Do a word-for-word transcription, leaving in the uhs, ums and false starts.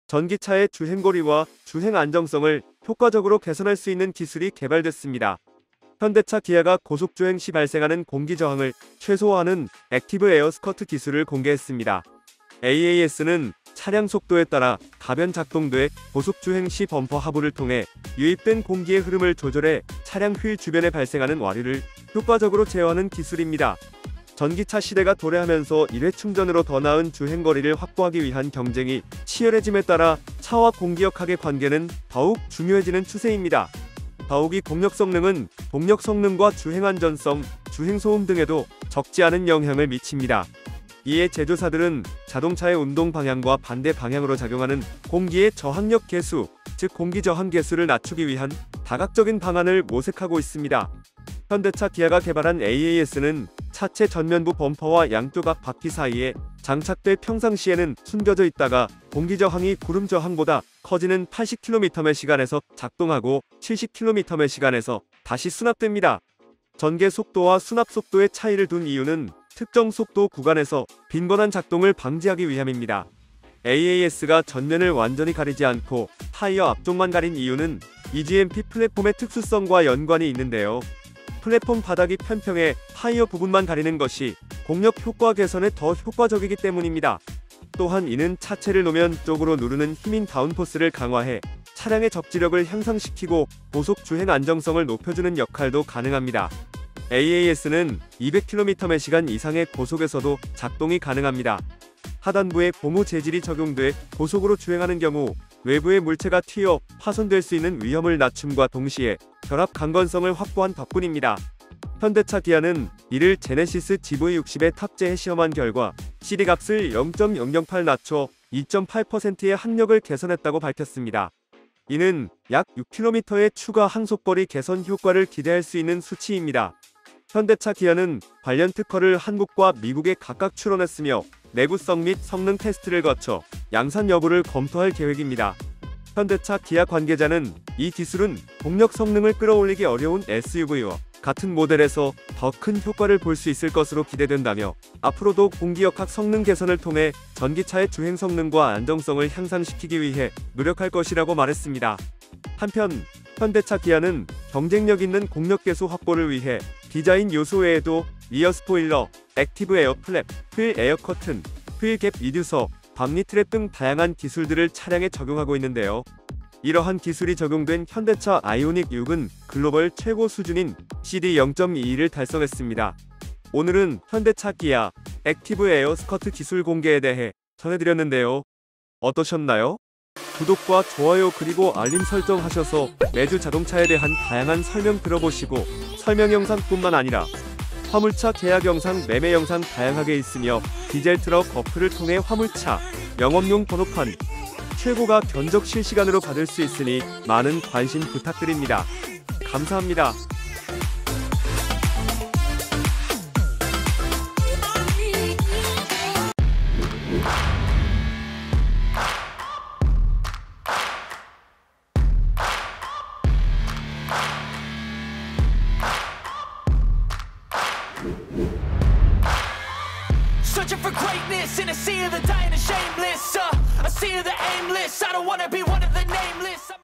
전기차의 주행거리와 주행 안정성을 효과적으로 개선할 수 있는 기술이 개발됐습니다. 현대차 기아가 고속주행 시 발생하는 공기저항을 최소화하는 액티브 에어 스커트 기술을 공개했습니다. 에이에이에스는 차량 속도에 따라 가변 작동돼 고속주행 시 범퍼 하부를 통해 유입된 공기의 흐름을 조절해 차량 휠 주변에 발생하는 와류를 효과적으로 제어하는 기술입니다. 전기차 시대가 도래하면서 일회 충전으로 더 나은 주행거리를 확보하기 위한 경쟁이 치열해짐에 따라 차와 공기역학의 관계는 더욱 중요해지는 추세입니다. 더욱이 동력 성능은 동력 성능과 주행 안전성, 주행 소음 등에도 적지 않은 영향을 미칩니다. 이에 제조사들은 자동차의 운동 방향과 반대 방향으로 작용하는 공기의 저항력 계수, 즉 공기 저항 계수를 낮추기 위한 다각적인 방안을 모색하고 있습니다. 현대차 기아가 개발한 에이에이에스는 차체 전면부 범퍼와 양쪽 앞 바퀴 사이에 장착돼 평상시에는 숨겨져 있다가 공기 저항이 구름 저항보다 커지는 팔십 킬로미터 매 시간에서 작동하고 칠십 킬로미터 매 시간에서 다시 수납됩니다. 전개 속도와 수납 속도의 차이를 둔 이유는 특정 속도 구간에서 빈번한 작동을 방지하기 위함입니다. 에이에이에스가 전면을 완전히 가리지 않고 타이어 앞쪽만 가린 이유는 이지엠피 플랫폼의 특수성과 연관이 있는데요. 플랫폼 바닥이 편평해 타이어 부분만 가리는 것이 공력 효과 개선에 더 효과적이기 때문입니다. 또한 이는 차체를 노면 쪽으로 누르는 힘인 다운포스를 강화해 차량의 접지력을 향상시키고 고속 주행 안정성을 높여주는 역할도 가능합니다. 에이에이에스는 이백 킬로미터 매 시간 이상의 고속에서도 작동이 가능합니다. 하단부에 고무 재질이 적용돼 고속으로 주행하는 경우 외부의 물체가 튀어 파손될 수 있는 위험을 낮춤과 동시에 결합 강건성을 확보한 덕분입니다. 현대차 기아는 이를 제네시스 지브이 육십에 탑재해 시험한 결과 씨디 값을 영 점 영영팔 낮춰 이 점 팔 퍼센트의 항력을 개선했다고 밝혔습니다. 이는 약 육 킬로미터의 추가 항속거리 개선 효과를 기대할 수 있는 수치입니다. 현대차 기아는 관련 특허를 한국과 미국에 각각 출원했으며 내구성 및 성능 테스트를 거쳐 양산 여부를 검토할 계획입니다. 현대차 기아 관계자는 이 기술은 동력 성능을 끌어올리기 어려운 에스유브이와 같은 모델에서 더 큰 효과를 볼 수 있을 것으로 기대된다며 앞으로도 공기역학 성능 개선을 통해 전기차의 주행 성능과 안정성을 향상시키기 위해 노력할 것이라고 말했습니다. 한편 현대차 기아는 경쟁력 있는 공력 계수 확보를 위해 디자인 요소 외에도 리어 스포일러, 액티브 에어 플랩, 휠 에어 커튼, 휠 갭 리듀서, 밤니 트랩 등 다양한 기술들을 차량에 적용하고 있는데요. 이러한 기술이 적용된 현대차 아이오닉 육은 글로벌 최고 수준인 씨디 영 점 이를 달성했습니다. 오늘은 현대차 기아 액티브 에어 스커트 기술 공개에 대해 전해드렸는데요. 어떠셨나요? 구독과 좋아요 그리고 알림 설정하셔서 매주 자동차에 대한 다양한 설명 들어보시고 설명 영상뿐만 아니라 화물차 계약 영상, 매매 영상 다양하게 있으며 디젤 트럭 어플을 통해 화물차 영업용 번호판 최고가 견적 실시간으로 받을 수 있으니 많은 관심 부탁드립니다. 감사합니다. Searching for greatness in a sea of the dying and shameless. uh, A sea of the aimless. I don't wanna be one of the nameless.